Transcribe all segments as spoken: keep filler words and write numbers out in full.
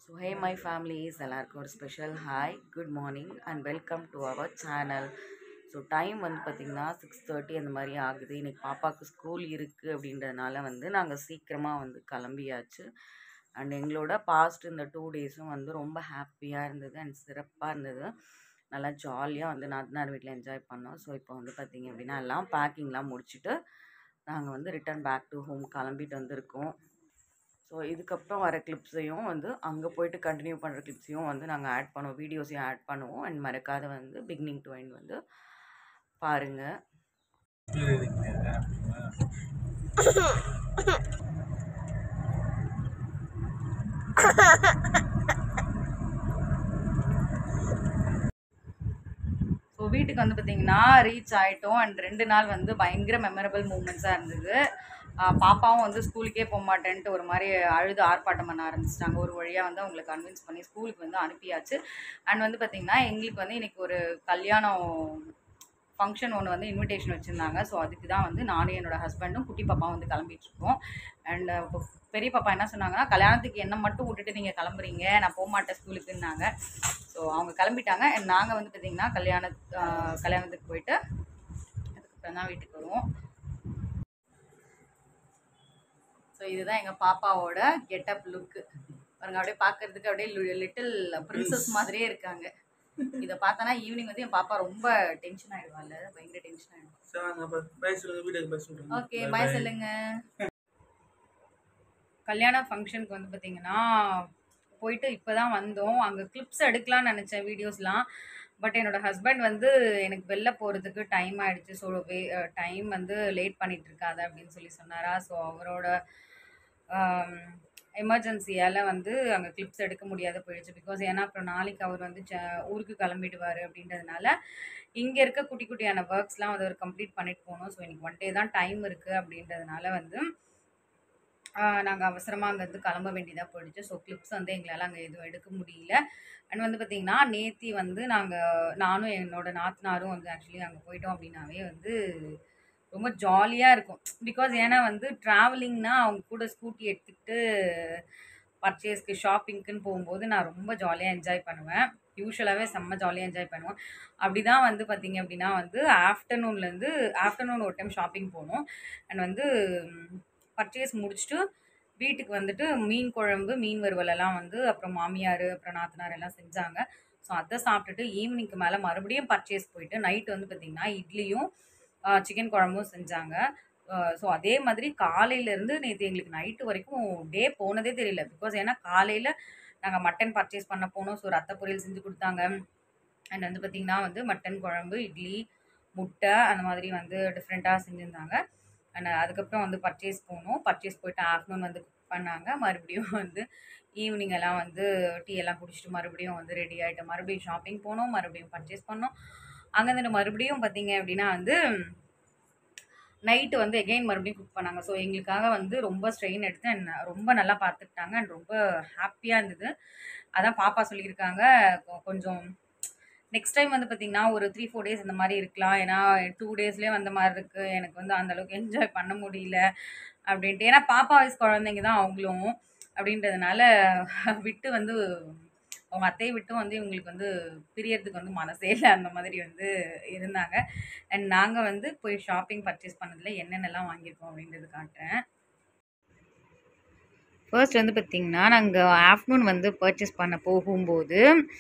So hey my families, எல்லாருக்கும் ஒரு special hi, good morning and welcome to our channel. So time வந்து பார்த்திங்கன்னா six thirty அந்த மாதிரி ஆகுது. இன்றைக்கி பாப்பாவுக்கு ஸ்கூல் இருக்குது அப்படின்றதுனால வந்து நாங்கள் சீக்கிரமாக வந்து கிளம்பியாச்சு. அண்ட் எங்களோட பாஸ்ட் இந்த டூ டேஸும் வந்து ரொம்ப ஹாப்பியாக இருந்தது அண்ட் சிறப்பாக இருந்தது. நல்லா ஜாலியாக வந்து நாத்தனார் வீட்டில் என்ஜாய் பண்ணோம். ஸோ இப்போ வந்து பார்த்திங்க அப்படின்னா எல்லாம் பேக்கிங்லாம் முடிச்சுட்டு நாங்கள் வந்து ரிட்டர்ன் பேக் டு ஹோம் கிளம்பிட்டு வந்திருக்கோம். ஸோ இதுக்கப்புறம் வர கிளிப்ஸையும் வந்து அங்கே போயிட்டு கண்டினியூ பண்ணுற கிளிப்ஸையும் வந்து நாங்கள் ஆட் பண்ணுவோம், வீடியோஸையும் ஆட் பண்ணுவோம். அண்ட் மறக்காத வந்து பிகினிங் டு எண்ட் வந்து பாருங்கள். ஸோ வீட்டுக்கு வந்து பார்த்திங்கன்னா ரீச் ஆகிட்டோம். அண்ட் ரெண்டு நாள் வந்து பயங்கர மெமரபிள் மூமெண்ட்ஸாக இருந்தது. பாப்பாவும் வந்து ஸ்கூலுக்கே போக மாட்டேன்ட்டு ஒரு மாதிரி அழுது ஆர்ப்பாட்டம் பண்ண ஆரம்பிச்சிட்டாங்க. ஒரு வழியாக வந்து அவங்களை கன்வின்ஸ் பண்ணி ஸ்கூலுக்கு வந்து அனுப்பியாச்சு. அண்ட் வந்து பார்த்திங்கன்னா எங்களுக்கு வந்து இன்றைக்கி ஒரு கல்யாணம் ஃபங்க்ஷன் ஒன்று வந்து இன்விடேஷன் வச்சுருந்தாங்க. ஸோ அதுக்கு தான் வந்து நானும் என்னோடய ஹஸ்பண்டும் குட்டி பாப்பா வந்து கிளம்பிட்டுருக்கோம். அண்ட் பெரிய பாப்பா என்ன சொன்னாங்கன்னா, கல்யாணத்துக்கு என்ன மட்டும் விட்டுட்டு நீங்கள் கிளம்புறீங்க, நான் போக மாட்டேன் ஸ்கூலுக்குன்னாங்க. ஸோ அவங்க கிளம்பிட்டாங்க. அண்ட் நாங்கள் வந்து பார்த்திங்கன்னா கல்யாண கல்யாணத்துக்கு போயிட்டு அதுக்கப்புறம் தான் வீட்டுக்கு வருவோம். ஸோ இதுதான் எங்கள் பாப்பாவோட கெட்டப் லுக்கு பாருங்க. அப்படியே பார்க்கறதுக்கு அப்படியே லிட்டில் பிரின்சஸ் மாதிரியே இருக்காங்க. இதை பார்த்தனா ஈவினிங் வந்து என் பாப்பா ரொம்ப டென்ஷன் ஆகிடுவாள், பயங்கர டென்ஷன் ஆகிடும். ஓகே பாய் சொல்லுங்க. கல்யாண ஃபங்க்ஷனுக்கு வந்து பார்த்தீங்கன்னா போயிட்டு இப்போ தான் வந்தோம். அங்கே கிளிப்ஸ் எடுக்கலாம்னு நினச்சேன், வீடியோஸ்லாம். பட் என்னோடய ஹஸ்பண்ட் வந்து எனக்கு வெளில போகிறதுக்கு டைம் ஆகிடுச்சு, ஸோ வே டைம் வந்து லேட் பண்ணிகிட்டு இருக்காது அப்படின்னு சொல்லி சொன்னாரா. ஸோ அவரோட எமர்ஜென்சியால் வந்து அங்கே கிளிப்ஸ் எடுக்க முடியாத போயிடுச்சு. பிகாஸ் ஏன்னா அப்புறம் நாளைக்கு அவர் வந்து ச ஊருக்கு கிளம்பிடுவார் அப்படின்றதுனால இங்கே இருக்க குட்டி குட்டியான ஒர்க்ஸ்லாம் வந்து அவர் கம்ப்ளீட் பண்ணிட்டு போகணும். ஸோ இன்றைக்கி ஒன் டே தான் டைம் இருக்குது அப்படின்றதுனால வந்து நாங்கள் அவசரமாக அங்கேருந்து கிளம்ப வேண்டியதாக போயிடுச்சு. ஸோ கிளிப்ஸ் வந்து எங்களால் அங்கே எதுவும் எடுக்க முடியல. அண்ட் வந்து பார்த்திங்கன்னா நேத்தி வந்து நாங்கள் நானும் என்னோடய நாத்தனாரும் வந்து ஆக்சுவலி அங்கே போயிட்டோம் அப்படின்னாவே வந்து ரொம்ப ஜாலியாக இருக்கும். பிகாஸ் ஏன்னா வந்து ட்ராவலிங்னா அவங்க கூட ஸ்கூட்டி எடுத்துக்கிட்டு பர்ச்சேஸ்க்கு ஷாப்பிங்க்குன்னு போகும்போது நான் ரொம்ப ஜாலியாக என்ஜாய் பண்ணுவேன். யூஸ்வலாகவே செம்ம ஜாலியாக என்ஜாய் பண்ணுவோம். அப்படி தான் வந்து பார்த்திங்க அப்படின்னா வந்து ஆஃப்டர்நூன்லேருந்து ஆஃப்டர்நூன் ஒரு டைம் ஷாப்பிங் போனோம். அண்ட் வந்து பர்ச்சேஸ் முடிச்சுட்டு வீட்டுக்கு வந்துட்டு மீன் குழம்பு, மீன் வறுவலெல்லாம் வந்து அப்புறம் மாமியார் அப்புறம் நாத்தனார் எல்லாம் செஞ்சாங்க. ஸோ அதை சாப்பிட்டுட்டு ஈவினிங்க்கு மேலே மறுபடியும் பர்ச்சேஸ் போயிட்டு நைட்டு வந்து பார்த்திங்கன்னா இட்லியும் சிக்கன் குழம்பும் செஞ்சாங்க. ஸோ அதே மாதிரி காலையிலேருந்து நேற்று எங்களுக்கு நைட்டு வரைக்கும் டே போனதே தெரியல. பிகாஸ் ஏன்னா காலையில் நாங்கள் மட்டன் பர்ச்சேஸ் பண்ண போனோம். ஸோ ரத்த பொரியல் செஞ்சு கொடுத்தாங்க. அண்ட் வந்து பார்த்திங்கன்னா வந்து மட்டன் குழம்பு, இட்லி, முட்டை அந்த மாதிரி வந்து டிஃப்ரெண்ட்டாக செஞ்சுருந்தாங்க. அண்ட் அதுக்கப்புறம் வந்து பர்ச்சேஸ் போனோம். பர்ச்சேஸ் போயிட்டு ஆஃப்டர்நூன் வந்து குக் பண்ணாங்க. மறுபடியும் வந்து ஈவினிங் எல்லாம் வந்து டீ எல்லாம் குடிச்சிட்டு மறுபடியும் வந்து ரெடி ஆகிட்டு மறுபடியும் ஷாப்பிங் போனோம், மறுபடியும் பர்ச்சேஸ் பண்ணோம். அங்கேருந்து மறுபடியும் பார்த்திங்க அப்படின்னா வந்து நைட்டு வந்து எகெயின் மறுபடியும் குக் பண்ணாங்க. ஸோ எங்களுக்காக வந்து ரொம்ப ஸ்ட்ரெயின் எடுத்து அண்ட் ரொம்ப நல்லா பார்த்துக்கிட்டாங்க. அண்ட் ரொம்ப ஹாப்பியாக இருந்தது. அதான் பாப்பா சொல்லியிருக்காங்க, கொஞ்சம் நெக்ஸ்ட் டைம் வந்து பார்த்திங்கன்னா ஒரு த்ரீ ஃபோர் டேஸ் இந்த மாதிரி இருக்கலாம். ஏன்னா டூ டேஸ்லேயே வந்த மாதிரி இருக்குது, எனக்கு வந்து அந்தளவுக்கு என்ஜாய் பண்ண முடியல அப்படின்ட்டு. ஏன்னா பாப்பா வயசு குழந்தைங்க தான் அவங்களும் அப்படின்றதுனால விட்டு வந்து அவங்க அத்தையை விட்டும் வந்து இவங்களுக்கு வந்து பிரியறதுக்கு வந்து மனசே இல்லை, அந்த மாதிரி வந்து இருந்தாங்க. அண்ட் நாங்கள் வந்து போய் ஷாப்பிங் பர்ச்சேஸ் பண்ணதில் என்னென்னலாம் வாங்கியிருக்கோம் அப்படின்றது காட்டுறேன். ஃபர்ஸ்ட் வந்து பார்த்திங்கன்னா நாங்கள் ஆஃப்டர்நூன் வந்து பர்ச்சேஸ் பண்ண போகும்போது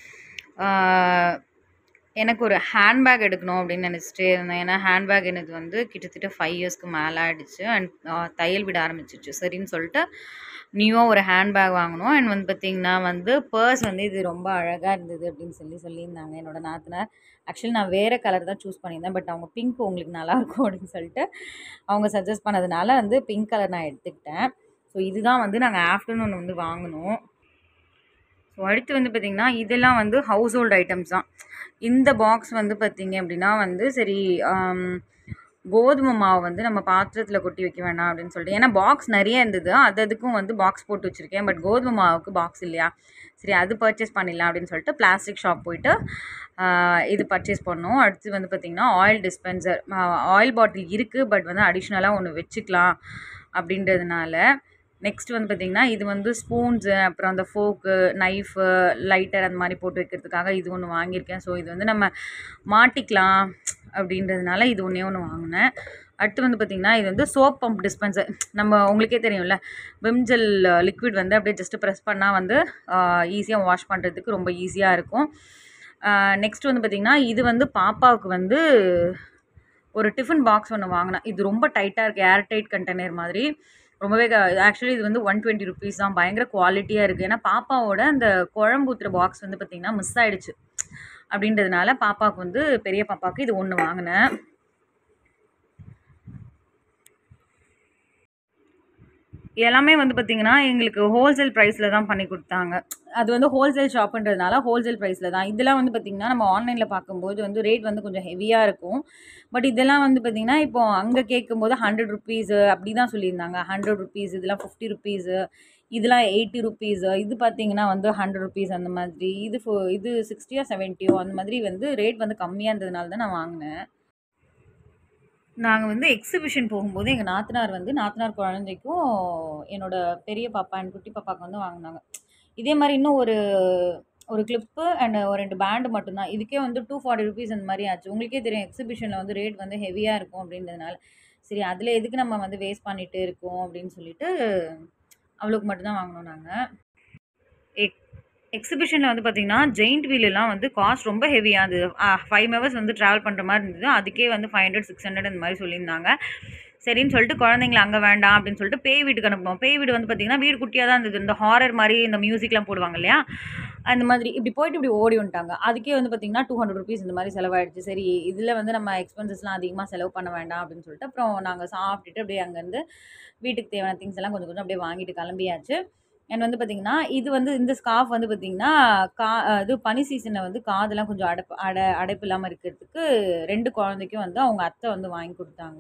எனக்கு ஒரு ஹேண்ட்பேக் எடுக்கணும் அப்படின்னு நினச்சிட்டே இருந்தேன். ஏன்னா ஹேண்ட்பேக் எனக்கு வந்து கிட்டத்தட்ட ஃபைவ் இயர்ஸ்க்கு மேலே ஆகிடுச்சு. அண்ட் தையல் விட ஆரம்பிச்சிச்சு. சரின்னு சொல்லிட்டு நியூவாக ஒரு ஹேண்ட்பேக் வாங்கினோம். அண்ட் வந்து பார்த்திங்கன்னா வந்து பர்ஸ் வந்து இது ரொம்ப அழகாக இருந்தது அப்படின்னு சொல்லி சொல்லியிருந்தாங்க என்னோட நாத்தனார். ஆக்சுவலி நான் வேறு கலர் தான் சூஸ் பண்ணியிருந்தேன். பட் அவங்க பிங்க் உங்களுக்கு நல்லாயிருக்கும் அப்படின்னு சொல்லிட்டு அவங்க சஜஸ்ட் பண்ணதுனால வந்து பிங்க் கலர் நான் எடுத்துக்கிட்டேன். ஸோ இதுதான் வந்து நாங்கள் ஆஃப்டர்நூன் வந்து வாங்கினோம். ஸோ அடுத்து வந்து பார்த்திங்கன்னா இதெல்லாம் வந்து ஹவுஸ் ஹோல்டு ஐட்டம்ஸ் தான். இந்த பாக்ஸ் வந்து பார்த்திங்க அப்படின்னா வந்து சரி கோதுமை மாவு வந்து நம்ம பாத்திரத்தில் கொட்டி வைக்க வேணாம் அப்படின்னு சொல்லிட்டு, ஏன்னா பாக்ஸ் நிறைய இருந்தது, அது அதுக்கும் வந்து பாக்ஸ் போட்டு வச்சுருக்கேன். பட் கோதுமை மாவுக்கு பாக்ஸ் இல்லையா, சரி அது பர்ச்சேஸ் பண்ணிடலாம் அப்படின்னு சொல்லிட்டு பிளாஸ்டிக் ஷாப் போயிட்டு இது பர்ச்சேஸ் பண்ணோம். அடுத்து வந்து பார்த்திங்கன்னா ஆயில் டிஸ்பென்சர், ஆயில் பாட்டில் இருக்குது, பட் வந்து அடிஷ்னலாக ஒன்று வச்சுக்கலாம் அப்படின்றதுனால நெக்ஸ்ட் வந்து பார்த்திங்கன்னா இது வந்து ஸ்பூன்ஸு, அப்புறம் அந்த ஃபோக்கு, நைஃபு, லைட்டர் அந்த மாதிரி போட்டு வைக்கிறதுக்காக இது ஒன்று வாங்கியிருக்கேன். ஸோ இது வந்து நம்ம மாட்டிக்கலாம் அப்படின்றதுனால இது ஒன்றே ஒன்று வாங்கினேன். அடுத்து வந்து பார்த்திங்கன்னா இது வந்து சோப் பம்ப் டிஸ்பென்சர். நம்ம உங்களுக்கே தெரியும்ல, விம்ஜெல் லிக்விட் வந்து அப்படியே ஜஸ்ட்டு ப்ரெஸ் பண்ணால் வந்து ஈஸியாக வாஷ் பண்ணுறதுக்கு ரொம்ப ஈஸியாக இருக்கும். நெக்ஸ்ட் வந்து பார்த்திங்கன்னா இது வந்து பாப்பாவுக்கு வந்து ஒரு டிஃபன் பாக்ஸ் ஒன்று வாங்கினேன். இது ரொம்ப டைட்டாக இருக்குது, ஏர் டைட் கண்டெய்னர் மாதிரி. ரொம்பவே ஆக்சுவலி இது வந்து ஒன் டுவெண்ட்டி ருபீஸ் தான். பயங்கர குவாலிட்டியாக இருக்குது. ஏன்னா பாப்பாவோட அந்த குழம்பு ஊற்றுற பாக்ஸ் வந்து பார்த்திங்கன்னா மிஸ் ஆகிடுச்சு. அப்படின்றதுனால பாப்பாவுக்கு வந்து பெரிய பாப்பாவுக்கு இது ஒன்று வாங்கினேன். எல்லாமே வந்து பார்த்திங்கன்னா எங்களுக்கு ஹோல்சேல் ப்ரைஸில் தான் பண்ணி கொடுத்தாங்க. அது வந்து ஹோல்சேல் ஷாப்புன்றதுனால ஹோல்சேல் ப்ரைஸில் தான். இதெல்லாம் வந்து பார்த்திங்கன்னா நம்ம ஆன்லைனில் பார்க்கும்போது வந்து ரேட் வந்து கொஞ்சம் ஹெவியாக இருக்கும். பட் இதெல்லாம் வந்து பார்த்திங்கன்னா இப்போ அங்கே கேட்கும்போது ஹண்ட்ரட் ருப்பீஸு அப்படி தான் சொல்லியிருந்தாங்க. ஹண்ட்ரட் ருப்பீஸ், இதெல்லாம் ஃபிஃப்டி ருப்பீஸு, இதெல்லாம் எயிட்டி ருப்பீஸு, இது பார்த்திங்கன்னா வந்து ஹண்ட்ரட் ருப்பீஸ் அந்த மாதிரி. இது ஃபோ இது சிக்ஸ்டியோ செவன்ட்டியோ அந்த மாதிரி வந்து ரேட் வந்து கம்மியாக இருந்ததுனால தான் நான் வாங்கினேன். நாங்கள் வந்து எக்ஸிபிஷன் போகும்போது எங்கள் நாத்தனார் வந்து நாத்தனார் குழந்தைக்கும் என்னோடய பெரிய பாப்பா அண்ட் குட்டி பாப்பாவுக்கு வந்து வாங்கினாங்க. இதே மாதிரி இன்னும் ஒரு ஒரு கிளிப்பு அண்ட் ஒரு ரெண்டு பேண்டு மட்டும்தான். இதுக்கே வந்து டூ ஃபார்ட்டி ருபீஸ் அந்த மாதிரி ஆச்சு. உங்களுக்கே தெரியும் எக்ஸிபிஷனில் வந்து ரேட் வந்து ஹெவியாக இருக்கும் அப்படின்றதுனால, சரி அதில் எதுக்கு நம்ம வந்து வேஸ்ட் பண்ணிகிட்டு இருக்கோம் அப்படின்னு சொல்லிட்டு அவளுக்கு மட்டும்தான் வாங்கினோம் நாங்கள். எக் எக்ஸிபிஷனில் வந்து பார்த்திங்கன்னா ஜெயிண்ட் வீலெலாம் வந்து காஸ்ட் ரொம்ப ஹெவியாக இருந்தது. ஃபைவ் ஹவர்ஸ் வந்து ட்ராவல் பண்ணுற மாதிரி இருந்தது. அதுக்கே வந்து ஃபைவ் ஹண்ட்ரட் சிக்ஸ் ஹண்ட்ரட் இந்த மாதிரி சொல்லியிருந்தாங்க. சரின்னு சொல்லிட்டு குழந்தைங்கள அங்கே வேண்டாம் அப்படின்னு சொல்லிட்டு பேய் வீட்டுக்கு அனுப்புவோம். பேய் வீடு வந்து பார்த்திங்கன்னா வீடு குட்டியாக தான் இருந்தது. இந்த ஹாரர் மாதிரி இந்த மியூசிக்லாம் போடுவாங்க இல்லையா, அந்த மாதிரி இப்படி போயிட்டு இப்படி ஓடி வந்துட்டாங்க. அதுக்கே வந்து பார்த்திங்கன்னா டூ ஹண்ட்ரட் ருபீஸ் இந்த மாதிரி செலவாயிடுச்சு. சரி இதில் வந்து நம்ம எக்ஸ்பென்சஸ்லாம் அதிகமாக செலவு பண்ண வேண்டாம் அப்படின்னு சொல்லிட்டு அப்புறம் நாங்கள் சாப்பிட்டுட்டு அப்படியே அங்கேருந்து வீட்டுக்கு தேவையான திங்ஸ் எல்லாம் கொஞ்சம் கொஞ்சம் அப்படியே வாங்கிட்டு கிளம்பியாச்சு. அண்ட் வந்து பார்த்திங்கன்னா இது வந்து இந்த ஸ்கார்ஃப் வந்து பார்த்திங்கன்னா கா இது பனி சீசனில் வந்து காதெல்லாம் கொஞ்சம் அடைப்பு அடை அடைப்பு இல்லாமல் இருக்கிறதுக்கு ரெண்டு குழந்தைக்கும் வந்து அவங்க அத்தை வந்து வாங்கி கொடுத்தாங்க.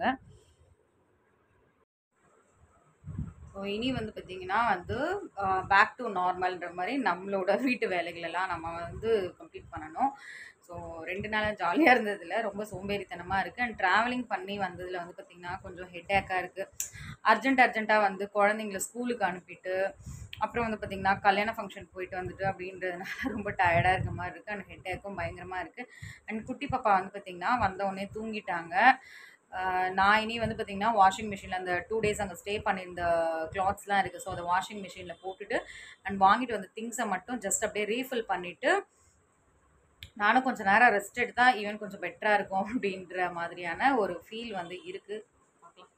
ஸோ இனி வந்து பார்த்திங்கன்னா வந்து பேக் டு நார்மல்ன்ற மாதிரி நம்மளோட வீட்டு வேலைகளெல்லாம் நம்ம வந்து கம்ப்ளீட் பண்ணணும். ஸோ ரெண்டு நாளாக ஜாலியாக இருந்ததில் ரொம்ப சோம்பேறித்தனமாக இருக்குது. அண்ட் ட்ராவலிங் பண்ணி வந்ததில் வந்து பார்த்திங்கன்னா கொஞ்சம் ஹெட்டேக்காக இருக்குது. அர்ஜென்ட் அர்ஜென்ட்டாக வந்து குழந்தைங்கள ஸ்கூலுக்கு அனுப்பிட்டு அப்புறம் வந்து பார்த்திங்கன்னா கல்யாண ஃபங்க்ஷன் போயிட்டு வந்துட்டு அப்படின்றதுனால ரொம்ப டயர்டாக இருக்க மாதிரி இருக்குது. அண்ட் ஹெட்டேக்கும் பயங்கரமாக இருக்குது. அண்ட் குட்டி பாப்பா வந்து பார்த்திங்கன்னா வந்தவுடனே தூங்கிட்டாங்க. நான் இனி வந்து பார்த்திங்கன்னா வாஷிங் மிஷினில் அந்த டூ டேஸ் அங்கே ஸ்டே பண்ணியிருந்த கிளாத்ஸ்லாம் இருக்குது. ஸோ அதை வாஷிங் மிஷினில் போட்டுட்டு அண்ட் வாங்கிட்டு வந்த திங்ஸை மட்டும் ஜஸ்ட் அப்படியே ரீஃபில் பண்ணிவிட்டு நானும் கொஞ்சம் நேரம் ரெஸ்ட் எடுத்தால் ஈவன் கொஞ்சம் பெட்டராக இருக்கும் அப்படின்ற மாதிரியான ஒரு ஃபீல் வந்து இருக்குது. பார்க்கலாம்.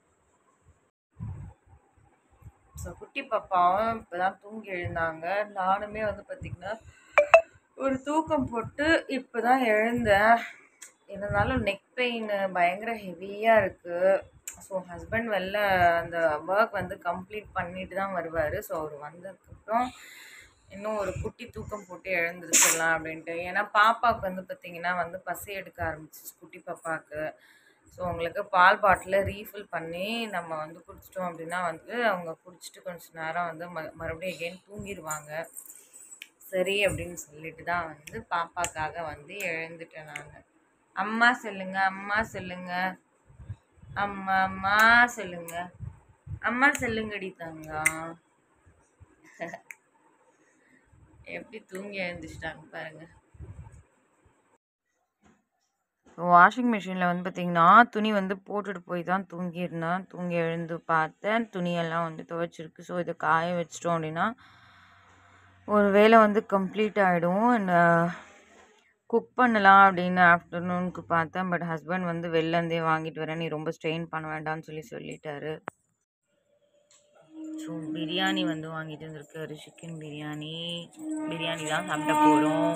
ஸோ குட்டி பாப்பாவும் இப்போ தான் தூங்கி எழுந்தாங்க. நானுமே வந்து பார்த்திங்கன்னா ஒரு தூக்கம் போட்டு இப்போ தான் எழுந்தேன். இருந்தாலும் நெக் பெயின் பயங்கர ஹெவியாக இருக்குது. ஸோ ஹஸ்பண்ட் வெளில அந்த ஒர்க் வந்து கம்ப்ளீட் பண்ணிட்டு தான் வருவார். ஸோ அவர் வந்ததுக்கப்புறம் இன்னும் ஒரு குட்டி தூக்கம் போட்டு எழுந்திருச்சிடலாம் அப்படின்ட்டு. ஏன்னா பாப்பாவுக்கு வந்து பார்த்திங்கன்னா வந்து பசி எடுக்க ஆரம்பிச்சிச்சு குட்டி பாப்பாவுக்கு. ஸோ அவங்களுக்கு பால் பாட்டிலை ரீஃபில் பண்ணி நம்ம வந்து குடிச்சிட்டோம் அப்படின்னா வந்து அவங்க குடிச்சிட்டு கொஞ்சம் நேரம் வந்து ம மறுபடியும் எகெயின் தூங்கிடுவாங்க. சரி அப்படின்னு சொல்லிட்டு தான் வந்து பாப்பாக்காக வந்து எழுந்துட்டேன் நான். அம்மா சொல்லுங்க, அம்மா சொல்லுங்க, அம்மா அம்மா சொல்லுங்க, அம்மா சொல்லுங்கடி தங்கம். எப்படி தூங்கி எழுந்துச்சிட்டாங்க பாருங்க. வாஷிங் மிஷினில் வந்து பார்த்திங்கன்னா துணி வந்து போட்டுட்டு போய் தான் தூங்கியிருந்தேன். தூங்கி எழுந்து பார்த்தேன் துணியெல்லாம் வந்து துவைச்சிருக்கு. ஸோ இதை காய வச்சிட்டோம் அப்படின்னா ஒரு வேலை வந்து கம்ப்ளீட் ஆகிடும். அண்ட் குக் பண்ணலாம் அப்படின்னு ஆஃப்டர்நூனுக்கு பார்த்தேன். பட் ஹஸ்பண்ட் வந்து வெளிலேருந்தே வாங்கிட்டு வரேன், நீ ரொம்ப ஸ்ட்ரெயின் பண்ண வேண்டாம்னு சொல்லி சொல்லிட்டாரு. ஸோ பிரியாணி வந்து வாங்கிட்டு வந்திருக்காரு, சிக்கன் பிரியாணி. பிரியாணி தான் சாப்பிட போகிறோம்.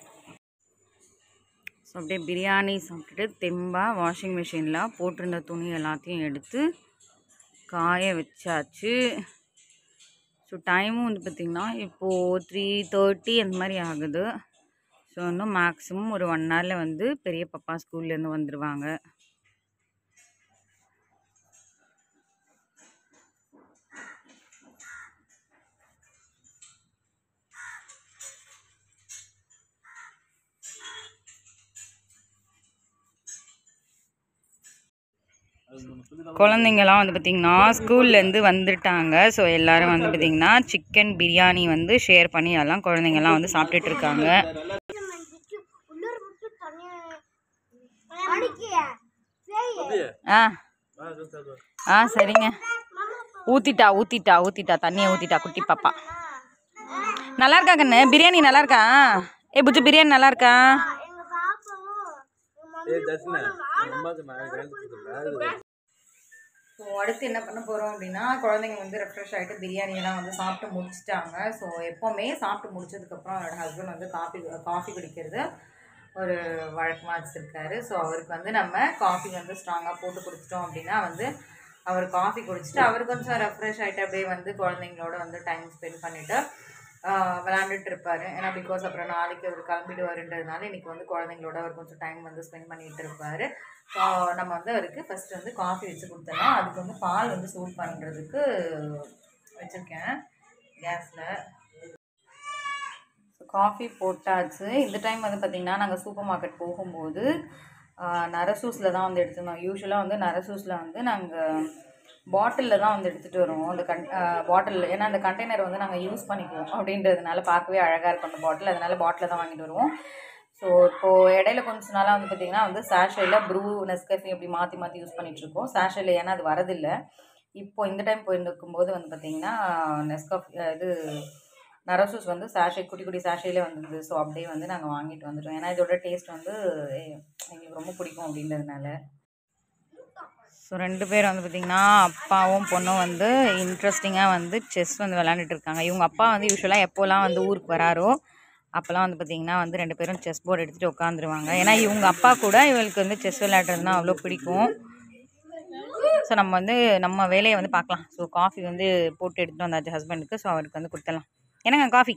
ஸோ அப்படியே பிரியாணி சாப்பிட்டுட்டு தெம்பாக வாஷிங் மிஷினில் போட்டிருந்த துணி எல்லாத்தையும் எடுத்து காய வச்சாச்சு. ஸோ டைமும் வந்து பார்த்திங்கன்னா இப்போது த்ரீ தேர்ட்டி அந்த மாதிரி ஆகுது. ஸோ இன்னும் மேக்ஸிமம் ஒரு ஒன் ஹவரில் வந்து பெரிய பாப்பா ஸ்கூல்லேருந்து வந்துடுவாங்க. குழந்தைங்கலாம் வந்து பார்த்திங்கன்னா ஸ்கூல்லேருந்து வந்துட்டாங்க. ஸோ எல்லோரும் வந்து பார்த்திங்கன்னா சிக்கன் பிரியாணி வந்து ஷேர் பண்ணி எல்லாம் குழந்தைங்கலாம் வந்து சாப்பிட்டுட்டு இருக்காங்க. ஆ ஆ சரிங்க. ஊற்றிட்டா ஊற்றிட்டா ஊற்றிட்டா தண்ணியை ஊற்றிட்டா குட்டி பாப்பா. நல்லா இருக்கா கண்ணு? பிரியாணி நல்லா இருக்கா? ஏ புஜ்ஜு பிரியாணி நல்லா இருக்கா? ஸோ அடுத்து என்ன பண்ண போகிறோம் அப்படின்னா, குழந்தைங்க வந்து ரெஃப்ரெஷ் ஆகிட்டு பிரியாணியெல்லாம் வந்து சாப்பிட்டு முடிச்சிட்டாங்க. ஸோ எப்போவுமே சாப்பிட்டு முடிச்சதுக்கப்புறம் என்னோடய ஹஸ்பண்ட் வந்து காஃபி காஃபி குடிக்கிறது ஒரு வழக்கமாக வச்சுருக்காரு. ஸோ அவருக்கு வந்து நம்ம காஃபி வந்து ஸ்ட்ராங்காக போட்டு கொடுத்துட்டோம் அப்படின்னா வந்து அவர் காஃபி குடிச்சிட்டு அவர் கொஞ்சம் ரெஃப்ரெஷ் ஆகிட்டு அப்படியே வந்து குழந்தைங்களோட வந்து டைம் ஸ்பெண்ட் பண்ணிவிட்டு விளாண்டுட்டு இருப்பார். ஏன்னா பிகாஸ் அப்புறம் நாளைக்கு அவர் கிளம்பிட்டு வருன்றதுனால இன்றைக்கி வந்து குழந்தைங்களோட அவர் கொஞ்சம் டைம் வந்து ஸ்பெண்ட் பண்ணிகிட்டு இருப்பார். ஸோ நம்ம வந்து அவருக்கு ஃபஸ்ட்டு வந்து காஃபி வச்சு கொடுத்தோம்னா அதுக்கு வந்து பால் வந்து சூட் பண்ணுறதுக்கு வச்சுருக்கேன் கேஸில். ஸோ காஃபி போட்டாச்சு. இந்த டைம் வந்து பார்த்திங்கன்னா நாங்கள் சூப்பர் மார்க்கெட் போகும்போது நரசூஸில் தான் வந்து எடுத்துருந்தோம். யூஸ்வலாக வந்து நரசூஸில் வந்து நாங்கள் பாட்டிலில் தான் வந்து எடுத்துகிட்டு வருவோம். அந்த கன் பாட்டிலில் ஏன்னா அந்த கண்டெய்னர் வந்து நாங்கள் யூஸ் பண்ணிக்குவோம் அப்படின்றதுனால பார்க்கவே அழகாக இருக்கும் அந்த பாட்டில். அதனால் பாட்டிலில் தான் வாங்கிட்டு வருவோம். ஸோ இப்போது இடையில கொஞ்ச நாளாக வந்து பார்த்திங்கன்னா வந்து சாஷேயில் ப்ரூ நெஸ்கஃபே அப்படி மாற்றி மாற்றி யூஸ் பண்ணிகிட்ருக்கோம். சாஷேயில் ஏன்னா அது வரதில்லை. இப்போ இந்த டைம் போயிருக்கும்போது வந்து பார்த்திங்கன்னா நெஸ்கஃபே இது நரசூஸ் வந்து சாஷே குட்டி குட்டி சாஷேலே வந்துருது. ஸோ அப்படியே வந்து நாங்கள் வாங்கிட்டு வந்துட்டோம். ஏன்னா இதோட டேஸ்ட் வந்து எங்களுக்கு ரொம்ப பிடிக்கும் அப்படின்றதுனால. ஸோ ரெண்டு பேர் வந்து பார்த்திங்கன்னா அப்பாவும் பொண்ணும் வந்து இன்ட்ரெஸ்டிங்காக வந்து செஸ் வந்து விளாண்டுட்டு இருக்காங்க. இவங்க அப்பா வந்து யூஸ்வலாக எப்போலாம் வந்து ஊருக்கு வராரோ அப்போல்லாம் வந்து பார்த்திங்கன்னா வந்து ரெண்டு பேரும் செஸ் போர்டு எடுத்துகிட்டு உட்காந்துருவாங்க. ஏன்னா இவங்க அப்பா கூட இவளுக்கு வந்து செஸ் விளையாடுறதுனா அவ்வளோ பிடிக்கும். ஸோ நம்ம வந்து நம்ம வேலையை வந்து பார்க்கலாம். ஸோ காஃபி வந்து போட்டு எடுத்துகிட்டு வந்தாச்சு ஹஸ்பண்டுக்கு. ஸோ அவருக்கு வந்து கொடுத்துடலாம். என்னங்க காஃபி?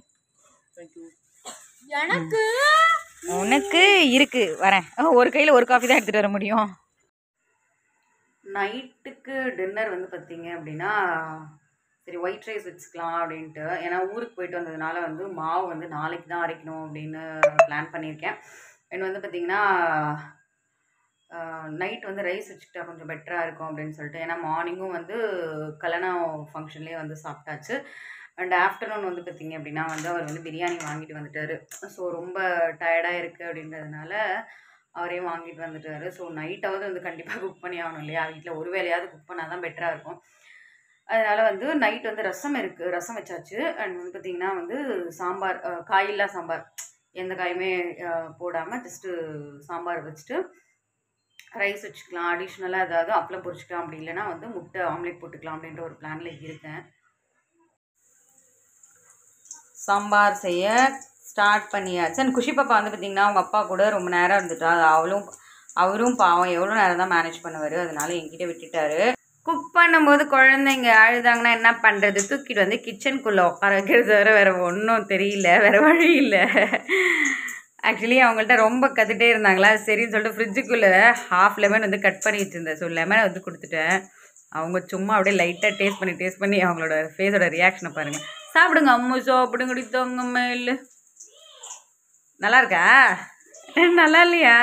எனக்கு உனக்கு இருக்குது வரேன். ஒரு கையில் ஒரு காஃபி தான் எடுத்துகிட்டு வர முடியும். நைட்டுக்கு டின்னர் வந்து பார்த்திங்க அப்படின்னா சரி ஒயிட் ரைஸ் வச்சுக்கலாம் அப்படின்ட்டு. ஏன்னா ஊருக்கு போயிட்டு வந்ததுனால வந்து மாவு வந்து நாளைக்கு தான் அரைக்கணும் அப்படின்னு பிளான் பண்ணியிருக்கேன். அண்ட் வந்து பார்த்திங்கன்னா நைட் வந்து ரைஸ் வச்சுக்கிட்டா கொஞ்சம் பெட்டராக இருக்கும் அப்படின்னு சொல்லிட்டு. ஏன்னா மார்னிங்கும் வந்து கல்யாணம் ஃபங்க்ஷன்லேயே வந்து சாப்பிட்டாச்சு. அண்ட் ஆஃப்டர்நூன் வந்து பார்த்திங்க அப்படின்னா வந்து அவர் வந்து பிரியாணி வாங்கிட்டு வந்துட்டார். ஸோ ரொம்ப டயர்டாக இருக்குது அப்படின்றதுனால அவரையும் வாங்கிட்டு வந்துட்டார். ஸோ நைட்டாவது வந்து கண்டிப்பாக குக் பண்ணி ஆகணும் இல்லையா? வீட்டில் ஒரு வேலையாவது குக் பண்ணால் தான் பெட்டராக இருக்கும். அதனால் வந்து நைட் வந்து ரசம் இருக்குது, ரசம் வச்சாச்சு. அண்ட் வந்து பார்த்திங்கன்னா வந்து சாம்பார், காயில்லா சாம்பார், எந்த காயுமே போடாமல் ஜஸ்ட்டு சாம்பார் வச்சுட்டு ரைஸ் வச்சுக்கலாம். அடிஷ்னலாக ஏதாவது அப்பளம் பொரிச்சிக்கலாம். அப்படி இல்லைனா வந்து முட்டை ஆம்லேட் போட்டுக்கலாம் அப்படின்ற ஒரு பிளானில் இருக்கேன். சாம்பார் செய்ய ஸ்டார்ட் பண்ணியாச்சு. அண்ட் குஷி பாப்பா வந்து பார்த்திங்கன்னா அவங்க அப்பா கூட ரொம்ப நேரம் இருந்துட்டா. அவளும் அவரும் பாவம் எவ்வளோ நேரம் தான் மேனேஜ் பண்ணுவார். அதனால என்கிட்ட விட்டுட்டாரு. குக் பண்ணும்போது குழந்தைங்க அழுதாங்கன்னா என்ன பண்ணுறது? தூக்கிட்டு வந்து கிச்சனுக்குள்ளே உட்கார வைக்கிறது தவிர வேறு ஒன்றும் தெரியல, வேறு வழி இல்லை. ஆக்சுவலி அவங்கள்ட்ட ரொம்ப கற்றுட்டே இருந்தாங்களா, சரின்னு சொல்லிட்டு ஃப்ரிட்ஜுக்குள்ளே ஹாஃப் லெமன் வந்து கட் பண்ணி வச்சுருந்தேன். ஸோ லெமனை வந்து கொடுத்துட்டேன். அவங்க சும்மா அப்படியே லைட்டாக டேஸ்ட் பண்ணி டேஸ்ட் பண்ணி அவங்களோட ஃபேஸோட ரியாக்ஷனை பாருங்கள். சாப்பிடுங்க அம்மு, சாப்பிடுங்க குடித்தவங்க மேல். நல்லா இருக்கா? நல்லா இல்லையா?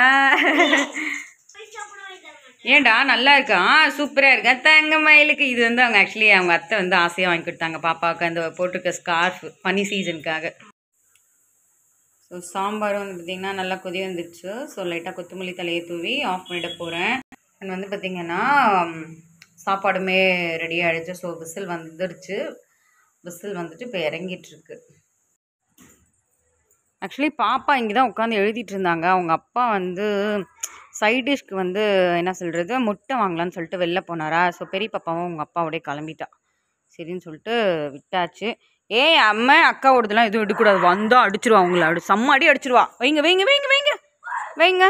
ஏண்டா நல்லா இருக்கா? சூப்பராக இருக்கா தங்க மயிலுக்கு. இது வந்து அவங்க ஆக்சுவலி அவங்க அத்தை வந்து ஆசையாக வாங்கி கொடுத்தாங்க பாப்பாவுக்கு அந்த போட்டிருக்க ஸ்கார்ஃப் பனி சீசனுக்காக. ஸோ சாம்பாரும் வந்து பார்த்திங்கன்னா நல்லா கொதி வந்துடுச்சு. ஸோ லைட்டாக கொத்தமல்லி தலையை தூவி ஆஃப் பண்ணிட போகிறேன். அண்ட் வந்து பார்த்திங்கன்னா சாப்பாடுமே ரெடி ஆகிடுச்சு. ஸோ விசில் வந்துடுச்சு. விசில் வந்துட்டு இப்போ இறங்கிட்டுருக்கு. ஆக்சுவலி பாப்பா இங்கே தான் உட்காந்து எழுதிட்டு இருந்தாங்க. அவங்க அப்பா வந்து சைட் டிஷ்க்கு வந்து என்ன சொல்கிறது முட்டை வாங்கலான்னு சொல்லிட்டு வெளில போனாரா. ஸோ பெரிய பாப்பாவும் உங்கள் அப்பாவோடய கிளம்பிட்டா. சரின்னு சொல்லிட்டு விட்டாச்சு. ஏ அம்மா அக்கா ஓடுதெல்லாம் எதுவும் எடுக்கூடாது. வந்தால் அடிச்சிருவா. அவங்கள அடி செம்ம அடி அடிச்சிருவா. வைங்க வைங்க வைங்க வைங்க வைங்க.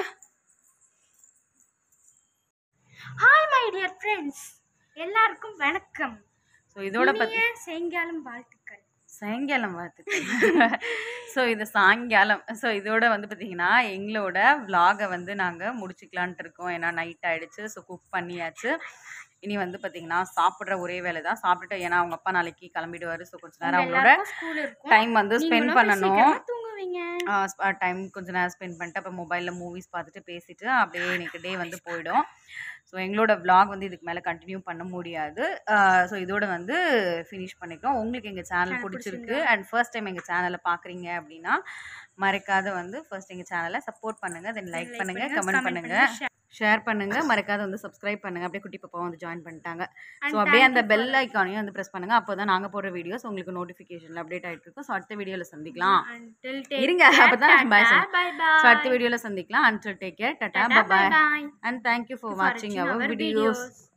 ஹாய் மை டியர் ஃப்ரெண்ட்ஸ், எல்லாருக்கும் வணக்கம். ஸோ இதோட பற்றி சாயங்காலம் வாழ்த்துக்கள். சாயங்காலம் வாழ்த்துக்கள். ஸோ இது சாயங்காலம். ஸோ இதோட வந்து பார்த்திங்கன்னா எங்களோட விலாகை வந்து நாங்கள் முடிச்சுக்கலான்ட்டு இருக்கோம். ஏன்னா நைட் ஆகிடுச்சு. ஸோ குக் பண்ணியாச்சு. இனி வந்து பார்த்திங்கன்னா சாப்பிட்ற ஒரே வேலை தான். சாப்பிட்டுட்டு ஏன்னா அவங்க அப்பா நாளைக்கு கிளம்பிடுவார். ஸோ கொஞ்சம் நேரம் அவங்களோட டைம் வந்து ஸ்பெண்ட் பண்ணணும். பண்ணுவீங்க? டைம் கொஞ்சம் நேரம் ஸ்பெண்ட் பண்ணிட்டு அப்புறம் மொபைலில் மூவிஸ் பார்த்துட்டு பேசிட்டு அப்படியே எனக்கு டே வந்து போயிடும். ஸோ எங்களோட vlog வந்து இதுக்கு மேலே கண்டினியூ பண்ண முடியாது. ஸோ இதோட வந்து ஃபினிஷ் பண்ணிக்கிறோம். உங்களுக்கு எங்கள் சேனல் சேனல் பிடிச்சிருக்கு பிடிச்சிருந்தா அண்ட் ஃபர்ஸ்ட் டைம் எங்கள் சேனலை பார்க்குறீங்க அப்படின்னா மறக்காத வந்து ஃபர்ஸ்ட் எங்கள் சேனலை சப்போர்ட் பண்ணுங்கள், தென் லைக் லைக் பண்ணுங்கள், பண்ணுங்க, கமெண்ட் கமெண்ட் பண்ணுங்கள், பண்ணுங்க, ஷேர் பண்ணுங்கள், மறக்காத வந்து சப்ஸ்கிரைப் பண்ணுங்கள். அப்படியே குட்டி பாப்பா வந்து ஜாயின் பண்ணிட்டாங்க. ஸோ அண்ட் அப்படியே அந்த தேங்க்யூ ஃபார் பெல் ஐக்கானையும் வந்து ப்ரெஸ் பண்ணுங்கள். அப்போ தான் நாங்கள் போடுற வீடியோஸ் உங்களுக்கு நோட்டிஃபிகேஷனில் அப்டேட் ஆகிட்டு இருக்கும். ஸோ அடுத்த வீடியோவில் சந்திக்கலாம். until take இருங்க care. அப்போ தான் பாய் Tata, சொல்லுங்கள். bye ஸோ அடுத்த bye. வீடியோவில் சந்திக்கலாம். until take care, tata, Tata, bye bye bye, bye. and thank you for For watching watching our our videos. videos.